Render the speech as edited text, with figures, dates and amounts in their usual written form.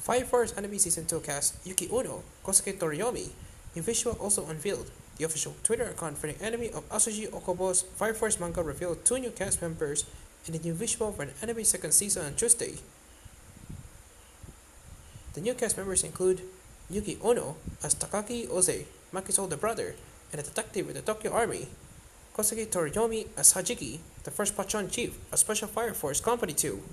Fire Force Anime Season 2 cast Yūki Uno, Kousuke Toriumi. New visual also unveiled. The official Twitter account for the anime of Asoji Okubo's Fire Force manga revealed 2 new cast members and a new visual for the anime second season on Tuesday. The new cast members include Yūki Ono as Takaki Oze, Maki's older brother, and a detective with the Tokyo Army. Kousuke Toriumi as Hajiki, the first platoon chief of Special Fire Force Company 2.